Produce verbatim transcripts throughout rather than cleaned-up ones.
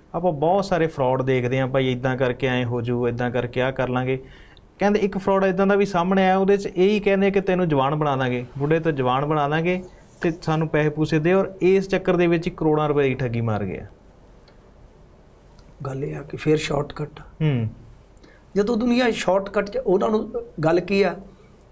ਆਪਾਂ ਬਹੁਤ ਸਾਰੇ ਫਰੋਡ ਦੇਖਦੇ ਹਾਂ ਭਾਈ, ਇੱਦਾਂ ਕਰਕੇ ਐਂ ਹੋ ਜੂ, ਇੱਦਾਂ ਕਰਕੇ ਆਹ ਕਰ ਲਾਂਗੇ। ਕਹਿੰਦੇ ਇੱਕ ਫਰੋਡ ਇੱਦਾਂ ਦਾ ਵੀ ਸਾਹਮਣੇ ਆਇਆ, ਉਹਦੇ 'ਚ ਇਹੀ ਕਹਿੰਦੇ ਕਿ ਤੈਨੂੰ ਜਵਾਨ ਬਣਾ ਦਾਂਗੇ, ਬੁੱਢੇ ਤੋਂ ਜਵਾਨ ਬਣਾ ਦਾਂਗੇ ਅਤੇ ਸਾਨੂੰ ਪੈਸੇ ਪੂਸੇ ਦੇ, ਔਰ ਇਸ ਚੱਕਰ ਦੇ ਵਿੱਚ ਕਰੋੜਾਂ ਰੁਪਏ ਦੀ ਠੱਗੀ ਮਾਰ ਗਿਆ। ਗੱਲ ਇਹ ਆ ਕਿ ਫਿਰ ਸ਼ਾਰਟਕਟ, ਹੂੰ ਜਦੋਂ ਦੁਨੀਆ ਸ਼ਾਰਟਕਟ 'ਚ ਉਹਨਾਂ ਨੂੰ ਗੱਲ ਕੀ ਆ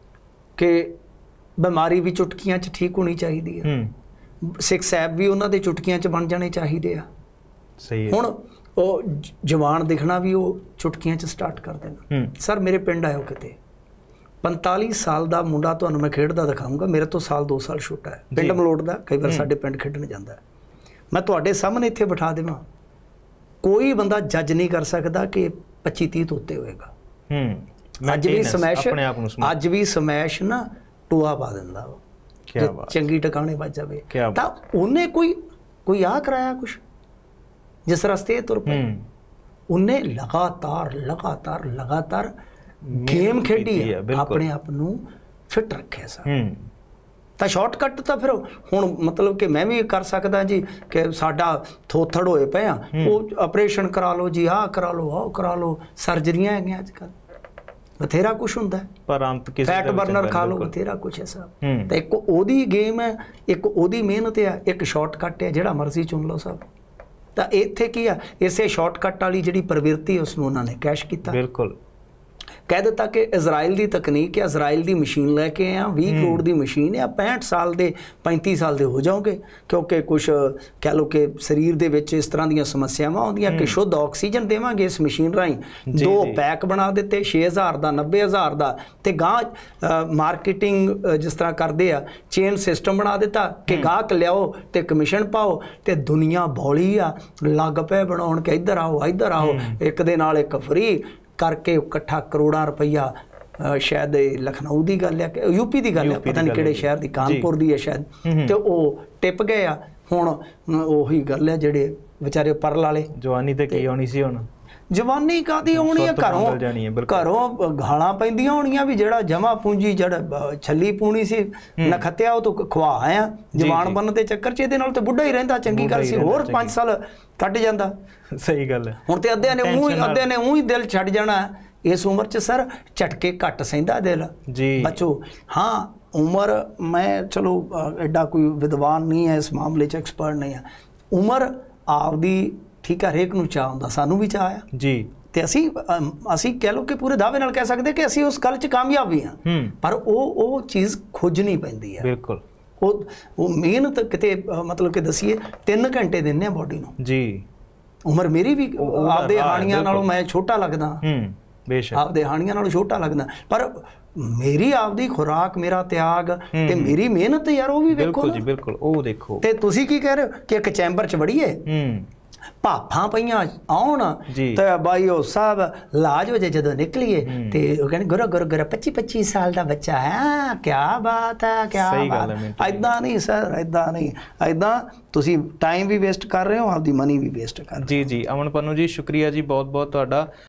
ਕਿ ਬਿਮਾਰੀ ਵੀ ਚੁਟਕੀਆਂ 'ਚ ਠੀਕ ਹੋਣੀ ਚਾਹੀਦੀ ਹੈ, ਸਿੱਖ ਸਾਹਿਬ ਵੀ ਉਹਨਾਂ ਦੇ ਚੁਟਕੀਆਂ 'ਚ ਬਣ ਜਾਣੇ ਚਾਹੀਦੇ ਆ। ਸਹੀ। ਹੁਣ ਉਹ ਜਵਾਨ ਦਿਖਣਾ ਵੀ ਉਹ ਚੁਟਕੀਆਂ 'ਚ ਸਟਾਰਟ ਕਰ ਦੇਣਾ। ਸਰ ਮੇਰੇ ਪਿੰਡ ਆਇਓ ਕਿਤੇ, ਪੰਤਾਲੀ ਸਾਲ ਦਾ ਮੁੰਡਾ ਤੁਹਾਨੂੰ ਮੈਂ ਖੇਡਦਾ ਦਿਖਾਊਂਗਾ, ਮੇਰੇ ਤੋਂ ਸਾਲ ਦੋ ਸਾਲ ਛੋਟਾ ਹੈ, ਪਿੰਡ ਮਲੋਟ ਦਾ, ਕਈ ਵਾਰ ਸਾਡੇ ਪਿੰਡ ਖੇਡਣ ਜਾਂਦਾ। ਮੈਂ ਤੁਹਾਡੇ ਸਾਹਮਣੇ ਇੱਥੇ ਬਿਠਾ ਦੇਵਾਂ, ਕੋਈ ਬੰਦਾ ਜੱਜ ਨਹੀਂ ਕਰ ਸਕਦਾ ਕਿ ਪੱਚੀ ਤੀਹ ਤੋਂ ਉੱਤੇ ਹੋਏਗਾ। ਅੱਜ ਵੀ ਸਮੈਸ਼ ਅੱਜ ਵੀ ਸਮੈਸ਼ ਨਾ ਟੋਆ ਪਾ ਦਿੰਦਾ ਵਾ, ਚੰਗੀ ਟਿਕਾਣੇ ਵੱਜ ਜਾਵੇ ਤਾਂ ਉਹਨੇ ਕੋਈ ਕੋਈ ਆ ਕਰਾਇਆ ਕੁਛ, ਜਿਸ ਰਸਤੇ ਤੁਰ ਪਏ ਉਹਨੇ ਲਗਾਤਾਰ ਲਗਾਤਾਰ ਲਗਾਤਾਰ ਗੇਮ ਖੇਡੀ ਹੈ, ਆਪਣੇ ਆਪ ਨੂੰ ਫਿੱਟ ਰੱਖਿਆ ਸਰ। ਤਾਂ ਸ਼ਾਰਟਕਟ ਤਾਂ ਫਿਰ ਹੁਣ ਮਤਲਬ ਕਿ ਮੈਂ ਵੀ ਕਰ ਸਕਦਾ ਜੀ ਕਿ ਸਾਡਾ ਥੋਥੜ ਹੋਏ ਪਏ ਆ, ਉਹ ਆਪਰੇਸ਼ਨ ਕਰਾ ਲਓ ਜੀ, ਆਹ ਕਰਾ ਲਓ, ਆਹ ਕਰਾ ਲਓ, ਸਰਜਰੀਆਂ ਹੈਗੀਆਂ ਅੱਜ ਕੱਲ੍ਹ, ਬਥੇਰਾ ਕੁਛ ਹੁੰਦਾ, ਪਰ ਅੰਤ ਕਿਸੇ ਫੈਟ ਬਰਨਰ ਖਾ ਲਓ, ਬਥੇਰਾ ਕੁਛ ਹੈ ਸਭ। ਤਾਂ ਇੱਕ ਉਹਦੀ ਗੇਮ ਹੈ, ਇੱਕ ਉਹਦੀ ਮਿਹਨਤ ਆ, ਇੱਕ ਸ਼ਾਰਟਕਟ ਹੈ, ਜਿਹੜਾ ਮਰਜ਼ੀ ਚੁਣ ਲਓ ਸਭ। ਤਾਂ ਇੱਥੇ ਕੀ ਆ, ਇਸੇ ਸ਼ਾਰਟਕਟ ਵਾਲੀ ਜਿਹੜੀ ਪ੍ਰਵਿਰਤੀ ਉਸ ਨੂੰ ਉਹਨਾਂ ਨੇ ਕੈਸ਼ ਕੀਤਾ। ਬਿਲਕੁਲ ਕਹਿ ਦਿੱਤਾ ਕਿ ਇਜ਼ਰਾਈਲ ਦੀ ਤਕਨੀਕ ਹੈ, ਇਜ਼ਰਾਈਲ ਦੀ ਮਸ਼ੀਨ ਲੈ ਕੇ ਆ, ਵੀਹ ਕਰੋੜ ਦੀ ਮਸ਼ੀਨ ਆ, ਪੈਂਹਠ ਸਾਲ ਦੇ ਪੈਂਤੀ ਸਾਲ ਦੇ ਹੋ ਜਾਓਗੇ, ਕਿਉਂਕਿ ਕੁਛ ਕਹਿ ਲਓ ਕਿ ਸਰੀਰ ਦੇ ਵਿੱਚ ਇਸ ਤਰ੍ਹਾਂ ਦੀਆਂ ਸਮੱਸਿਆਵਾਂ ਆਉਂਦੀਆਂ ਕਿ ਸ਼ੁੱਧ ਆਕਸੀਜਨ ਦੇਵਾਂਗੇ ਇਸ ਮਸ਼ੀਨ ਰਾਹੀਂ। ਦੋ ਪੈਕ ਬਣਾ ਦਿੱਤੇ, ਛੇ ਹਜ਼ਾਰ ਦਾ, ਨੱਬੇ ਹਜ਼ਾਰ ਦਾ, ਤੇ ਗਾਹ ਮਾਰਕੀਟਿੰਗ ਜਿਸ ਤਰ੍ਹਾਂ ਕਰਦੇ ਆ, ਚੇਨ ਸਿਸਟਮ ਬਣਾ ਦਿੱਤਾ ਕਿ ਗਾਹਕ ਲਿਆਓ ਤੇ ਕਮਿਸ਼ਨ ਪਾਓ, ਤੇ ਦੁਨੀਆ ਬੌਲੀ ਆ, ਲੱਗ ਪਏ ਬਣਾਉਣ ਕਿ ਇੱਧਰ ਆਓ ਇੱਧਰ ਆਓ, ਇੱਕ ਦੇ ਨਾਲ ਇੱਕ ਫਰੀ ਕਰਕੇ ਇਕੱਠਾ ਕਰੋੜਾਂ ਰੁਪਈਆ। ਸ਼ਾਇਦ ਲਖਨਊ ਦੀ ਗੱਲ ਹੈ ਕਿ ਯੂਪੀ ਦੀ ਗੱਲ ਹੈ, ਪਤਾ ਨਹੀਂ ਕਿਹੜੇ ਸ਼ਹਿਰ ਦੀ, ਕਾਨਪੁਰ ਦੀ ਹੈ ਸ਼ਾਇਦ, ਤੇ ਉਹ ਟਿਪ ਗਏ ਆ। ਹੁਣ ਉਹੀ ਗੱਲ ਹੈ, ਜਿਹੜੇ ਵਿਚਾਰੇ ਪਰਲ ਵਾਲੇ, ਜਵਾਨੀ ਤੇ ਕੀ ਆਉਣੀ ਸੀ, ਹੁਣ ਜਵਾਨੀ ਕਾਹਦੀ ਆਉਣੀ ਹੈ, ਘਰੋਂ ਘਰੋਂ ਗਾਲਾਂ ਪੈਂਦੀਆਂ ਹੋਣੀਆਂ ਵੀ ਜਿਹੜਾ ਜਮਾ ਪੂੰਜੀ ਜਿਹੜਾ ਛੱਲੀ ਪੂਣੀ ਸੀ ਨਖੱਤਿਆ ਉਹ ਤੋਂ ਖਵਾ ਆਇਆ ਜਵਾਨ ਬਣਨ ਦੇ ਚੱਕਰ 'ਚ, ਇਹਦੇ ਨਾਲ ਤੇ ਬੁੱਢਾ ਹੀ ਰਹਿੰਦਾ, ਚੰਗੀ ਗੱਲ ਸੀ, ਹੋਰ ਪੰਜ ਸਾਲ ਕੱਟ ਜਾਂਦਾ। ਸਹੀ ਗੱਲ ਹੈ। ਹੁਣ ਤੇ ਅੱਧਿਆਂ ਨੇ ਊਂ ਹੀ ਅੱਧਿਆਂ ਨੇ ਊਂ ਹੀ ਦਿਲ ਛੱਡ ਜਾਣਾ ਇਸ ਉਮਰ 'ਚ ਸਰ, ਝਟਕੇ ਘੱਟ ਸਹਿੰਦਾ ਦਿਲ ਜੀ ਬੱਚੋ। ਹਾਂ ਉਮਰ, ਮੈਂ ਚਲੋ ਐਡਾ ਕੋਈ ਵਿਦਵਾਨ ਨਹੀਂ ਹੈ ਇਸ ਮਾਮਲੇ 'ਚ, ਐਕਸਪਰਟ ਨਹੀਂ ਹੈ, ਉਮਰ ਆਪਦੀ ਠੀਕ ਹੈ, ਹਰੇਕ ਨੂੰ ਚਾਹ ਹੁੰਦਾ, ਸਾਨੂੰ ਵੀ ਚਾਹ ਆ ਜੀ, ਤੇ ਅਸੀਂ ਅਸੀਂ ਕਹਿ ਲਓ ਕਿ ਪੂਰੇ ਦਾਅਵੇ ਨਾਲ ਕਹਿ ਸਕਦੇ ਕਿ ਅਸੀਂ ਉਸ ਗੱਲ 'ਚ ਕਾਮਯਾਬ ਵੀ ਹਾਂ, ਪਰ ਉਹ ਉਹ ਚੀਜ਼ ਖੋਜਣੀ ਪੈਂਦੀ ਹੈ। ਬਿਲਕੁਲ। ਉਹ ਉਹ ਮਿਹਨਤ ਕਿਤੇ ਮਤਲਬ ਕਿ ਦਸੀਏ ਤਿੰਨ ਘੰਟੇ ਦਿੰਦੇ ਆ ਬੋਡੀ ਨੂੰ ਜੀ। ਉਮਰ ਮੇਰੀ ਵੀ ਆਪਦੇ ਹਾਣੀਆਂ ਨਾਲੋਂ ਮੈਂ ਛੋਟਾ ਲੱਗਦਾ, ਬੇਸ਼ੱਕ ਆਪਦੇ ਹਾਣੀਆਂ ਨਾਲੋਂ ਛੋਟਾ ਲੱਗਦਾ, ਪਰ ਮੇਰੀ ਆਪਦੀ ਖੁਰਾਕ, ਮੇਰਾ ਤਿਆਗ ਤੇ ਮੇਰੀ ਮਿਹਨਤ ਯਾਰ, ਉਹ ਵੀ ਵੇਖੋ ਜੀ। ਬਿਲਕੁਲ, ਉਹ ਦੇਖੋ। ਤੇ ਤੁਸੀਂ ਕੀ ਕਹਿ ਰਹੇ ਹੋ ਕਿ ਇੱਕ ਚੈਂਬਰ 'ਚ ਵੜੀਏ, ਭਾਫਾਂ ਪਈਆਂ ਆਉਣ ਤੇ ਬਾਈ ਉਹ ਸਭ ਲਾਜ ਵਜੇ ਜਦੋਂ ਨਿਕਲੀਏ ਤੇ ਉਹ ਕਹਿੰਦੇ ਗੁਰ ਗੁਰ ਗੁਰ ਪੱਚੀ ਪੱਚੀ ਸਾਲ ਦਾ ਬੱਚਾ ਹੈ, ਕਿਆ ਬਾਤ ਹੈ, ਕਿਆ ਬਾਤ। ਏਦਾਂ ਨਹੀਂ ਸਰ, ਏਦਾਂ ਨਹੀਂ, ਏਦਾਂ ਤੁਸੀਂ ਟਾਈਮ ਵੀ ਵੇਸਟ ਕਰ ਰਹੇ ਹੋ, ਆਪਦੀ ਮਨੀ ਵੀ ਵੇਸਟ ਕਰ ਰਹੇ ਹੋ। ਜੀ ਜੀ ਅਮਨ ਪੰਨੂ ਜੀ, ਸ਼ੁਕਰੀਆ ਜੀ ਬਹੁਤ ਬਹੁਤ ਤੁਹਾਡਾ।